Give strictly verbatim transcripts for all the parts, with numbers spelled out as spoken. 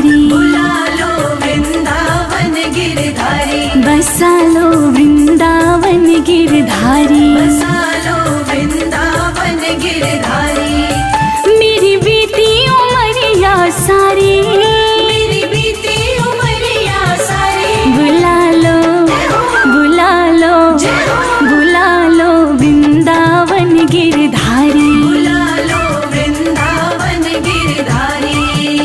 गिरधारी, बुला लो वृंदावन गिरधारी, बसा लो वृंदावन गिरधारी, बसा लो वृंदावन गिरधारी। मेरी बीती उमरिया सारी, मेरी बीती उमरिया सारी, बुला लो बुला लो बुला लो वृंदावन गिरधारी, बुला लो वृंदावन गिरधारी।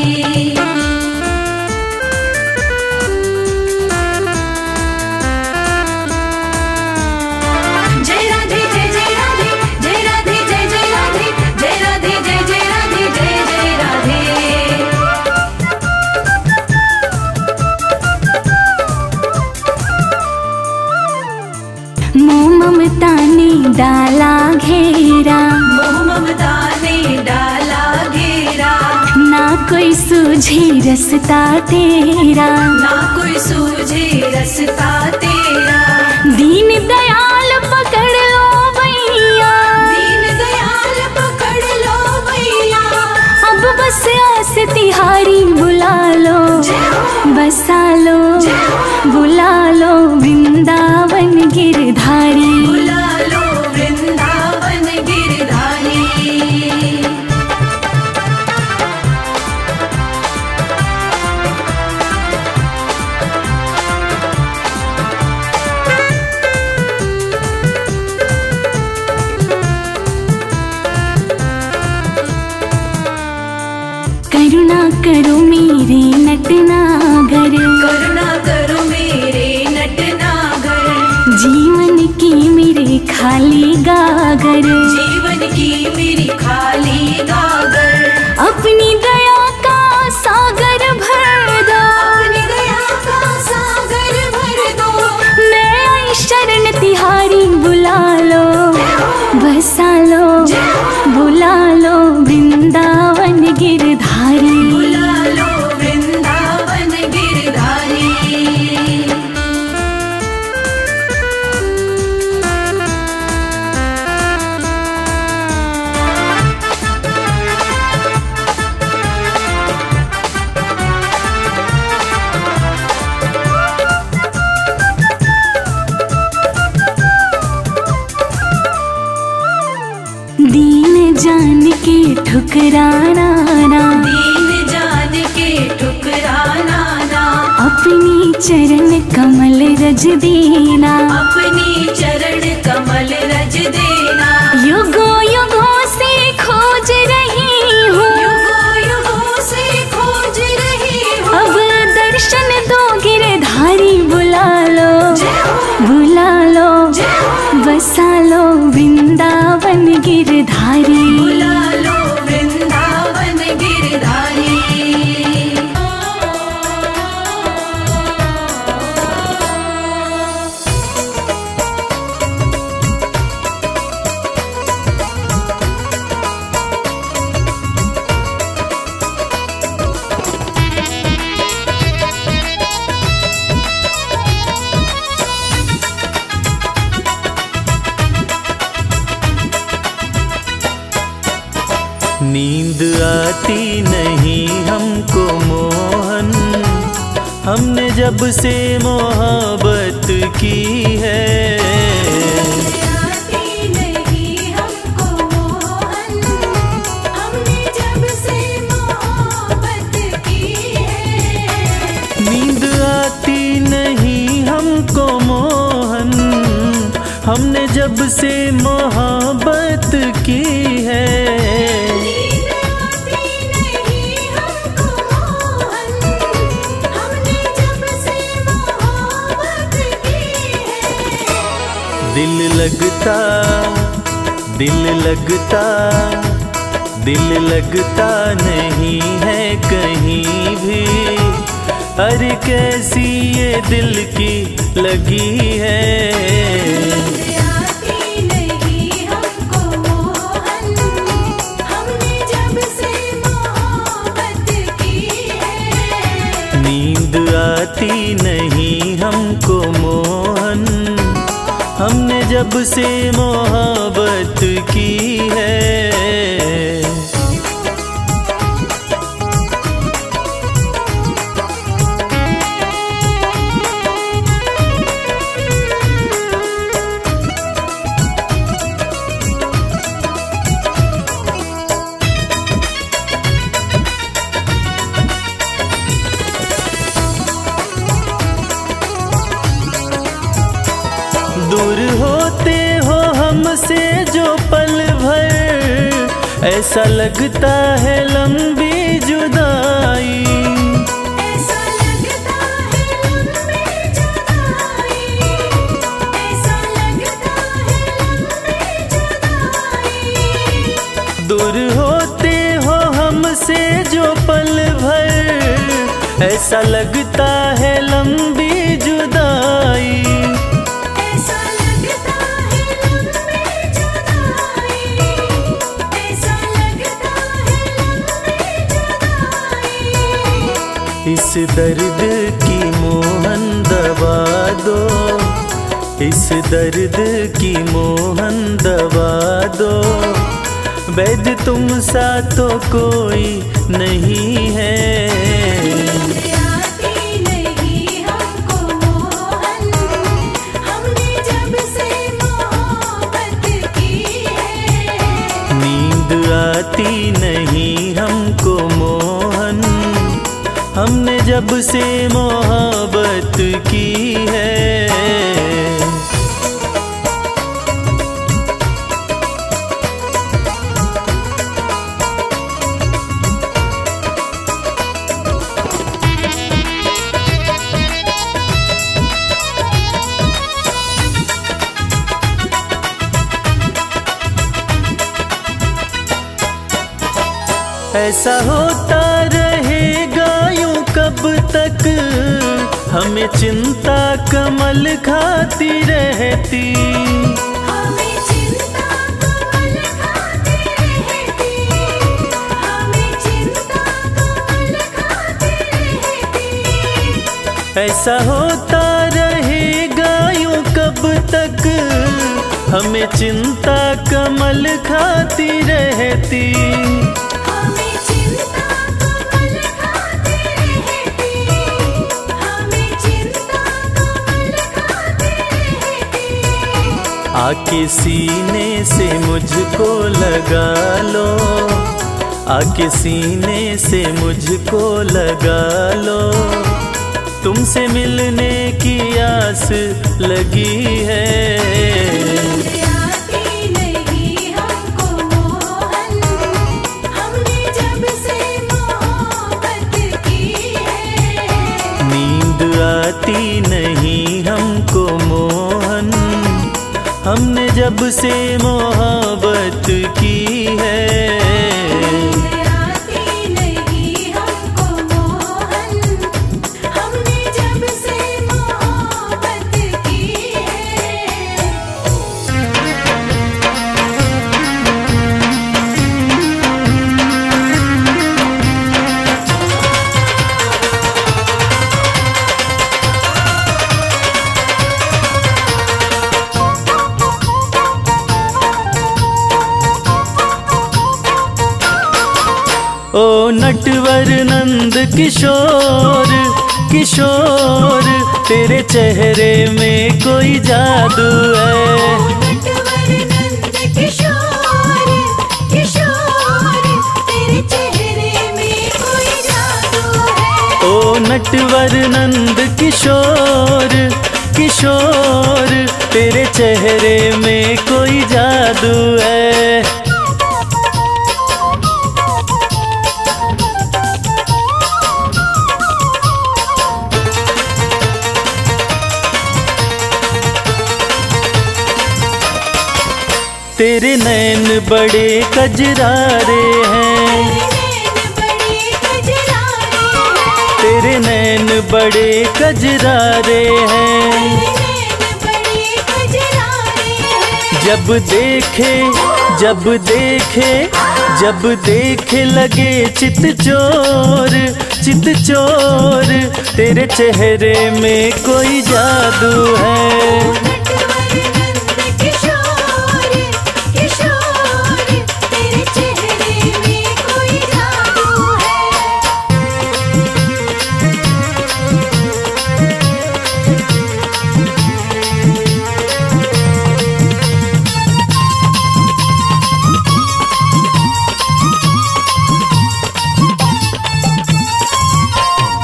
जय राधे जय जय राधे, जय राधे जय जय राधे, जय राधे जय जय राधे, जय जय राधे। मोह ममता ने डाला घेरा, मोह ममता ने डाला घेरा, ना कोई सूझे रस्ता तेरा, ना कोई सूझे रस्ता तेरा। दीन दयाल पकड़ लो भैया, दीन दयाल पकड़ लो भैया, अब बस आस तिहारी, बुला लो बसा लो बुला लो वृंदावन गिरधारी, बुला लो वृंदावन गिरधारी। करुणा करो मेरे नटनागर, करुणा करो मेरे नटनागर, जीवन की मेरे खाली गागर, जीवन की मेरी खाली गागर। अपनी दया का सागर भर दो, अपनी दया का सागर भर दो, मैं आई शरण तिहारी, बुला लो बसा लो बुला लो वृंदावन गिरधारी, बुला लो वृंदावन गिरधारी। दीन जान के ठुकराना ना, दीन जान के ठुकराना ना, अपनी चरण कमल रज देना, अपनी चरण कमल रज देना। युगों युगों से खोज रही हूँ, युगों युगों से खोज रही हूँ, अब दर्शन दो गिरधारी, बुला लो बुला लो बसा लो वृंदावन गिरधारी, बुला लो वृंदावन गिरधारी। नींद आती नहीं हमको मोहन, हमने जब से मोहब्बत की है। आती नहीं हमको मोहन, हमने जब से मोहब्बत की है। नींद आती नहीं हमको मोहन, हमने जब से मोहब्बत की है। दिल लगता दिल लगता दिल लगता नहीं है कहीं भी, अरे कैसी ये दिल की लगी है। नींद आती नहीं हमको मोहन, हमने जब से मोहब्बत की है। दूर होते हो हमसे जो पल भर, ऐसा लगता है लंबी जुदाई। ऐसा लगता है लंबी जुदाई, ऐसा लगता है लंबी जुदाई। दूर होते हो हमसे जो पल भर, ऐसा लगता है लंबी जुदाई। ऐसा लगता है लंबी जुदाई, ऐसा लगता है लंबी जुदाई। इस दर्द की मोहन दवा दो, इस दर्द की मोहन दवा दो। वैद्य तुम सा तो कोई नहीं है। आती नहीं हमको मोहन, हमने जब से मोहब्बत की है। नींद आती नहीं हमको मोहन, हमने जब से मोहब्बत की है। ऐसा होता रहेगा यूं कब तक, हमें चिंता कमल खाती रहती। हमें चिंता कमल खाती रहती, हमें चिंता कमल खाती रहती। ऐसा होता रहेगा यूं कब तक, हमें चिंता कमल खाती रहती। हमें चिंता कमल खाती रहती, हमें चिंता कमल खाती रहती। आके सीने से मुझको लगा लो, आके सीने से मुझको लगा लो। तुमसे मिलने की आस लगी है। आती नहीं हमको मोहन, हमने जब से मोहब्बत की है। नींद आती नहीं हमको मोहन, हमने जब से मोहब्बत की है। आती नहीं हमको मोहन, हमने जब से मोहब्बत की है। ओ नटवर नंद किशोर किशोर, तेरे चेहरे में कोई जादू है। नटवर नंद किशोर किशोर, तेरे चेहरे में कोई जादू है। ओ नटवर नंद किशोर किशोर, तेरे चेहरे में कोई जादू है। तेरे नैन बड़े कजरारे हैं, तेरे नैन बड़े कजरारे हैं। जब देखे जब देखे जब देखे लगे चित चोर चित चोर, तेरे चेहरे में कोई जादू है।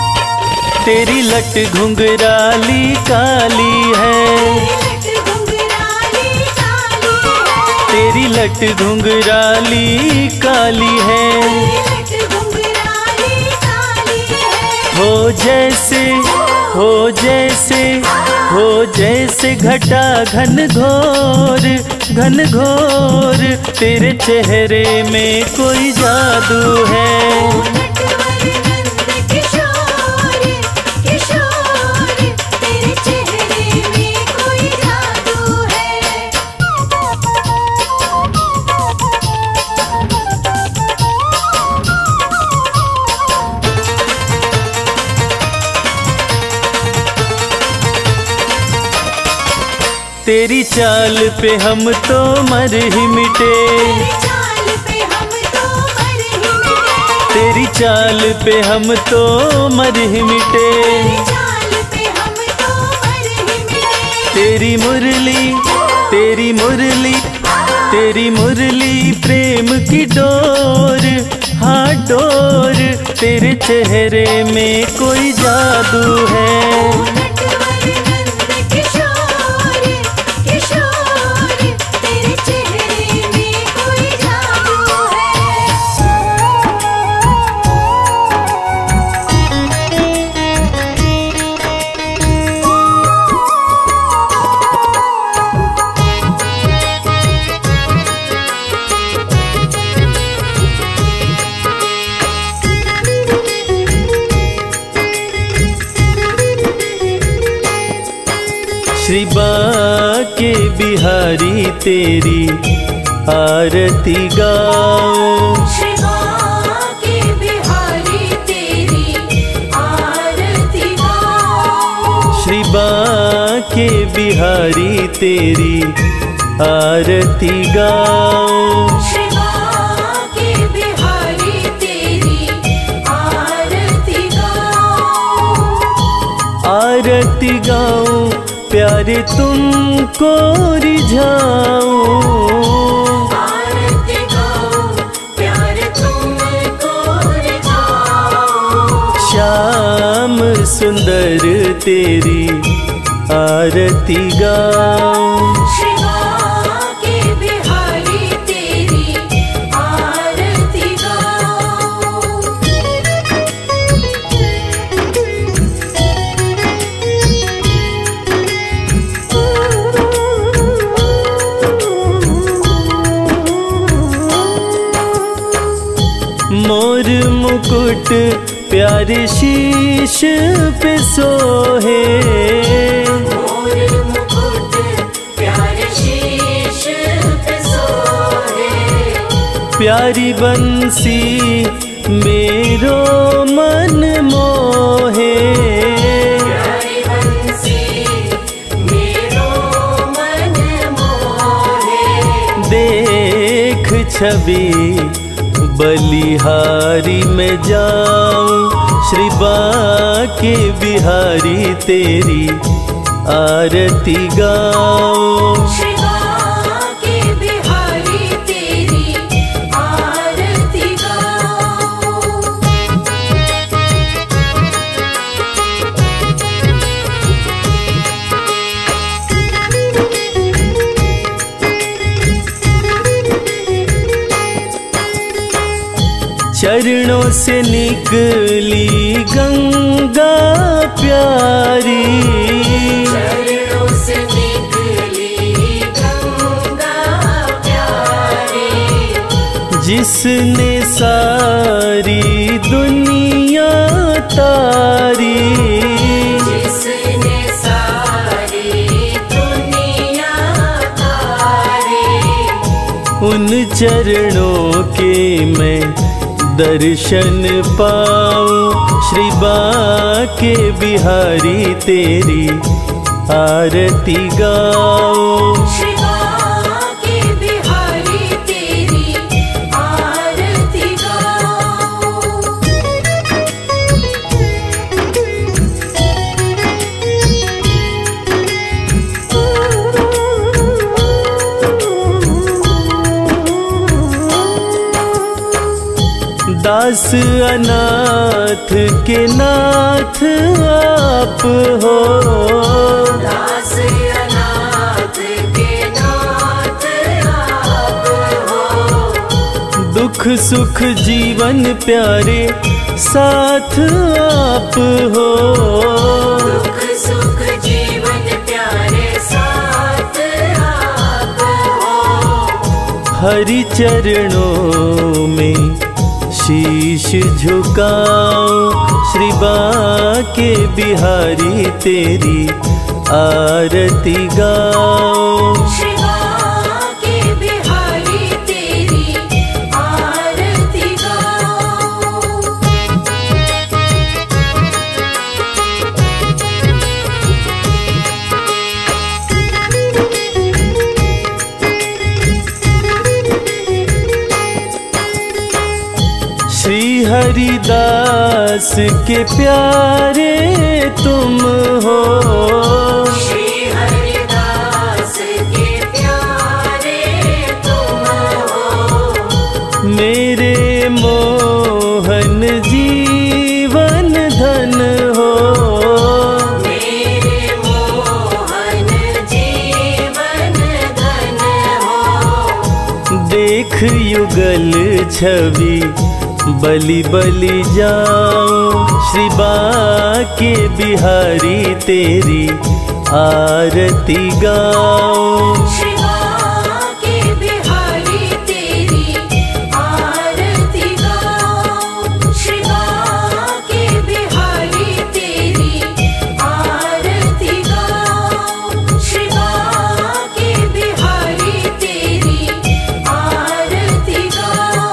तेरी लट घुंघराली काली है, तेरी लट घुंघराली काली है, लट घुंघराली काली है। हो जैसे हो जैसे हो जैसे घटा घन घोर घन घोर, तेरे चेहरे में कोई जादू है। नटवर नंद किशोर किशोर, तेरे चेहरे में कोई जादू है। तेरी चाल पे हम तो मर ही मिटे, तेरी चाल पे हम तो मर ही मिटे, तेरी चाल पे हम तो मर ही मिटे। तेरी चाल पे हम तो मर ही मिटे। तेरी मुरली तेरी मुरली तेरी मुरली प्रेम की डोर, हाँ डोर, तेरे चेहरे में कोई जादू है। नटवर नंद किशोर किशोर, तेरे चेहरे में कोई जादू है। श्री बाके बिहारी तेरी आरती गाओ, श्री बाके बिहारी तेरी आरती गाओ, श्री बाके बिहारी तेरी आरती गाओ। श्री बाके बिहारी तेरी आरती गाओ, आरती गाऊं प्यारे तुमको रिझाऊं, आरती गाओ प्यार तुमको रिझाओ। श्याम सुंदर तेरी आरती गाऊं। श्री बाके बिहारी तेरी आरती गाओ। मोर मुकुट प्यारे शीश पे सोहे, मोर मुकुट प्यारे शीश पे सोहे, प्यारी बंसी मेरो मन मोहे। प्यारी बंसी मेरो मन मोहे। देख छवि बलिहारी में जाऊं, श्री बाके बिहारी तेरी आरती गाऊं। श्री बाके बिहारी तेरी आरती गाओ। चरणों से निकली गंगा प्यारी, चरणों से निकली गंगा प्यारी, जिसने सारी दुनिया तारी, जिसने सारी दुनिया तारी। उन चरणों के मैं दर्शन पाऊं, श्री बाके बिहारी तेरी आरती गाऊं। श्री बाके बिहारी तेरी आरती गाओ। दास अनाथ के नाथ आप हो, दास अनाथ के नाथ आप सुख जीवन प्यारे साथ आप हो। दुख सुख जीवन प्यारे साथ आप हो। हरि चरणों में शीश झुकाओ, श्री बाके बिहारी तेरी आरती गाओ। श्री बाके बिहारी तेरी आरती गाओ। श्री हरिदास के प्यारे तुम हो। श्री हरिदास के प्यारे तुम हो। मेरे मोहन जीवन धन हो। मेरे मोहन जीवन धन हो। देख युगल छवि बलि बलि जाऊं, श्री बाके बिहारी तेरी आरती गाऊं। श्री बाके बिहारी तेरी आरती गाओ। श्री बाके बिहारी तेरी आरती गाओ। श्री बाके बिहारी तेरी आरती गाओ।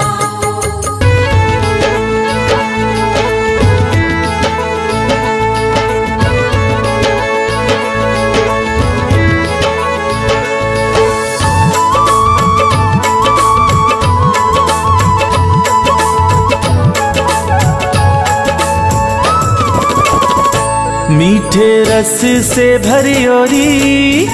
मीठे रस से भरी ओरी,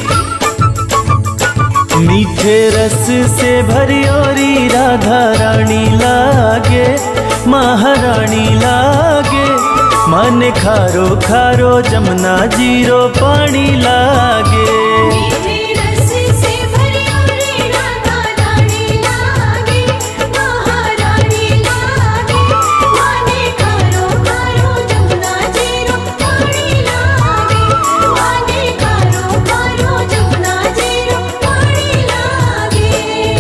मीठे रस से भरी ओरी राधा रानी लागे, महारानी लागे। माने खारो खारो जमुना जीरो पानी लागे। मीठे रस से भरी ओरी राधा रानी लागे, महारानी लागे। माने खारो खारो जमुना जीरो पानी लागे। माने खारो खारो जमुना जीरो पानी लागे।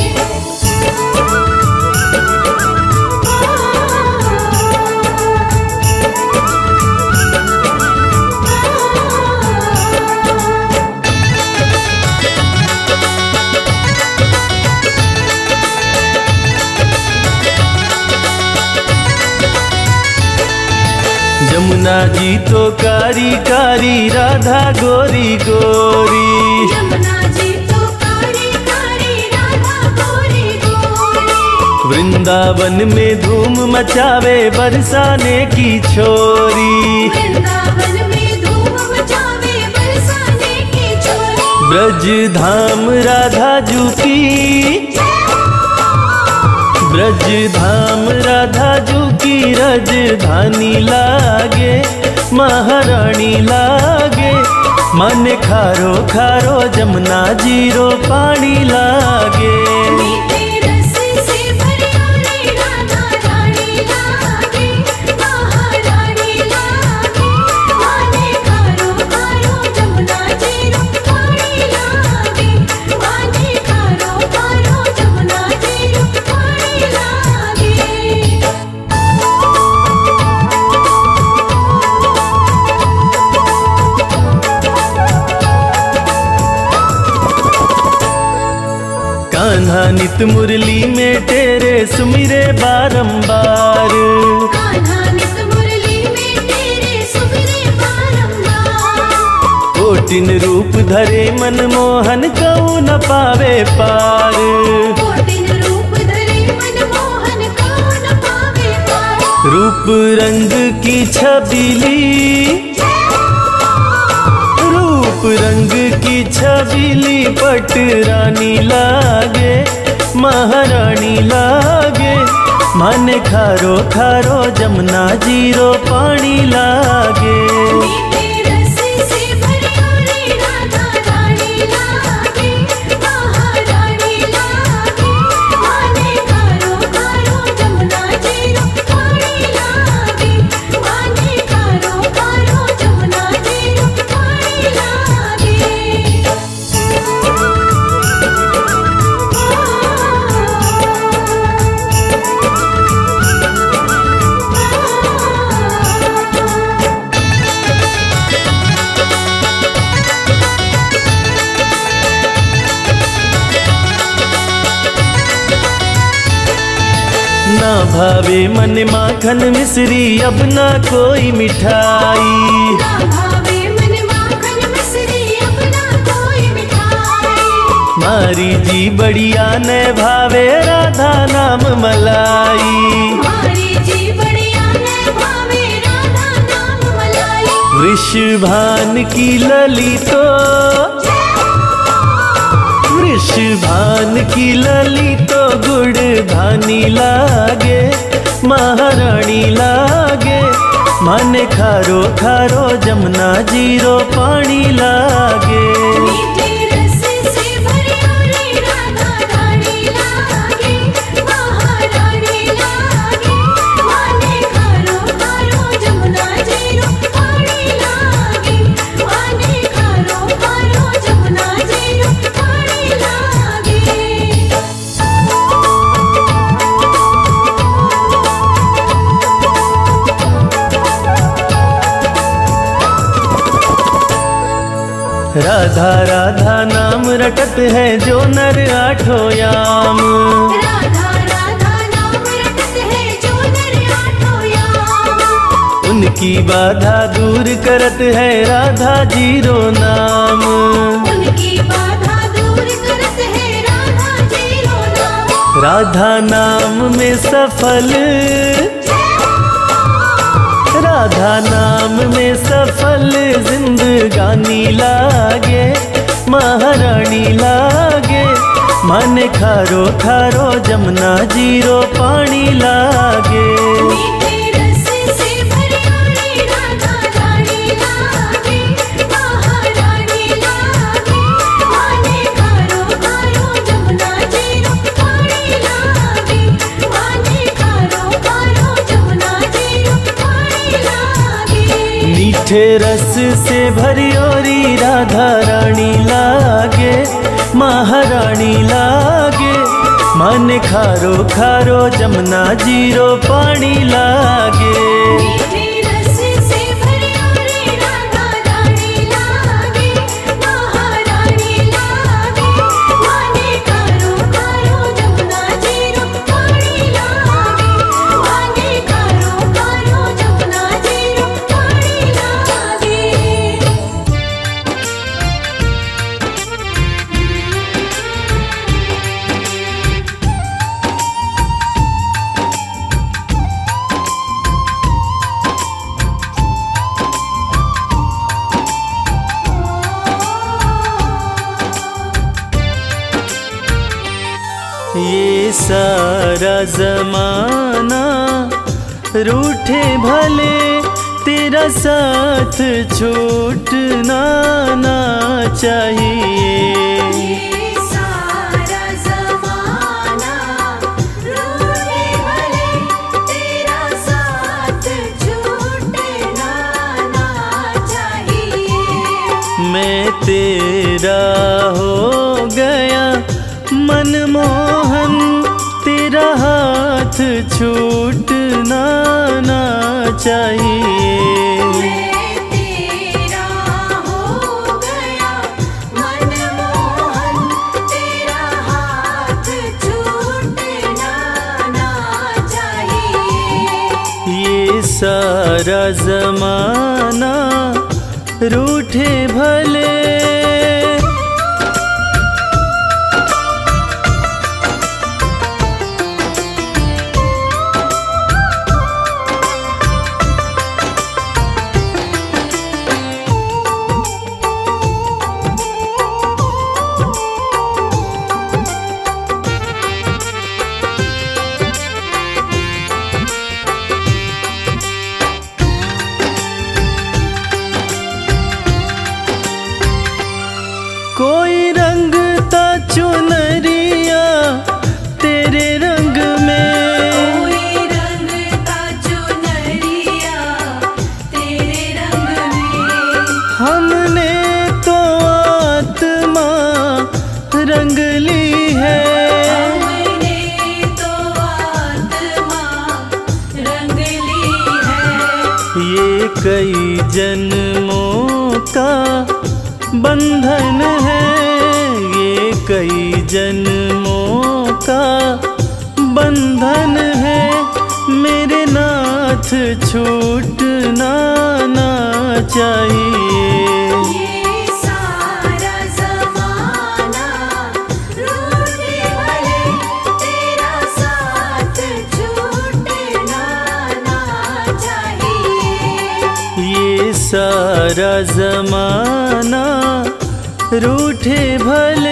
जमुना जी तो कारी कारी राधा गोरी गोरी। जमुना जी तो कारी कारी राधा गोरी गोरी। वृंदावन में धूम मचावे बरसाने की छोरी। वृंदावन में धूम मचावे बरसाने की छोरी। ब्रज धाम राधा जू की, ब्रज धाम राधा जू की राजधानी लागे, महारानी लागे। माने खारो खारो जमुना जीरो पानी लागे। मीठे रस से भरी ओरी राधा रानी लागे, महारानी लागे। माने खारो खारो जमुना जीरो पानी लागे। माने खारो खारो जमुना जीरो पानी लागे। कान्हा नित मुरली में तेरे सुमिरे बारंबार। कान्हा नित मुरली में तेरे सुमिरे बारंबार। कोटिन रूप धरे मनमोहन कऊ न पावे पार। कोटिन रूप धरे मनमोहन कऊ न पावे पार। रूप रंग की छबीली, रूप रंग की छबीली पट रानी लागे, महारानी लागे। माने खारो खारो जमुना जीरो पानी लागे। मीठे रस से भरी ओरी राधा रानी लागे, महारानी लागे। माने खारो खारो जमुना ना भावे मन माखन मिश्री अब ना कोई मिठाई। ना भावे मन माखन मिश्री अब ना कोई मिठाई। मारी जी बढ़िया न भावे राधा नाम मलाई। मारी जी बढ़िया न भावे राधा नाम मलाई। वृषभान की ललितो वृषभान की ललितो गुड़ धानी लागे महारानी लागे। माने खारो खारो जमुना जीरो पानी लागे। मीठे रस से भरी हुई राधा रानी लागे महारानी लागे। माने खारो खारो जमुना जीरो पानी लागे। माने खारो खारो जमुना जीरो पानी लागे। राधा राधा नाम रटत है जो नर आठों याम। राधा राधा नाम रटत है जो नर आठों याम। उनकी बाधा दूर करत है राधा जीरो नाम। उनकी बाधा दूर करत है राधा जीरो नाम। राधा नाम में सफल राधा नाम में सफल जिंदगानी लागे महारानी लागे। माने खारो खारो जमुना जीरो पानी लागे। मीठे रस से भरी हुई राधा रानी लागे महारानी लागे। माने खारो खारो जमुना जीरो पानी लागे। माने खारो खारो जमुना जीरो पानी लागे। मीठे रस से भरी ओरी राधा रानी लागे महारानी लागे। माने खारो खारो जमुना जीरो पानी लागे। मीठे रस से भरी हुई राधा रानी लागे महारानी लागे। माने खारो खारो जमुना जीरो पानी लागे। माने खारो खारो जमुना जीरो पानी लागे। ये सारा जमाना रूठे भले तेरा साथ छूटना ना चाहिए। ये सारा जमाना रूठे भले तेरा साथ छूटना ना चाहिए। मैं तेरा हो गया मनमोहन तेरा हाथ छूटना ना चाहिए। मैं तेरा हो गया मनमोहन तेरा हाथ छूटना ना चाहिए। ये सारा जमाना रूठे भले कोई रंगता चुनरिया तेरे रंग में। कोई रंगता चुनरिया तेरे रंग में। हमने तो आत्मा रंग ली है। हमने तो आत्मा रंग ली है। ये कई जन्मों का बंधन है। ये कई जन्मों का बंधन है। छूटना ना चाहिए। ये सारा जमाना रूठे भले, तेरा साथ छूटना ना चाहिए। ये सारा जमाना रूठे भले।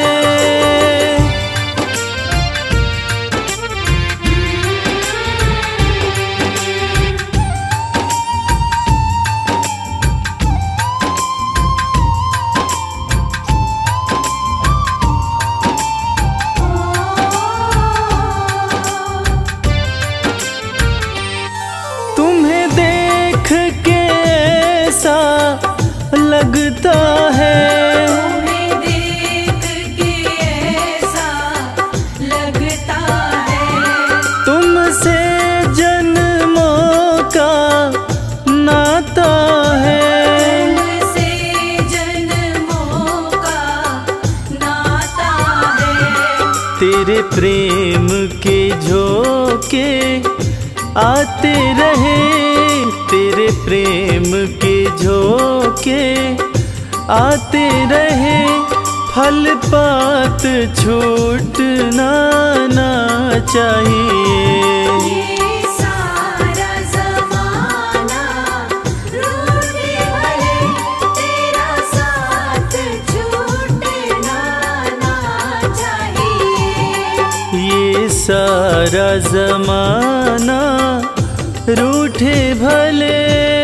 तुम्हें देख के ऐसा लगता है, तुम्हें देख के ऐसा लगता है, तुमसे जन्मों का नाता है। तुमसे जन्मों का नाता है। तेरे प्रेम के झोंके आते रहे, तेरे प्रेम के झोंके आते रहे, फल पात छूटना ना चाहिए। ये सारा जमाना रूठे भले, तेरा साथ छूटना ना चाहिए। ये सारा जमाना रूठे भले।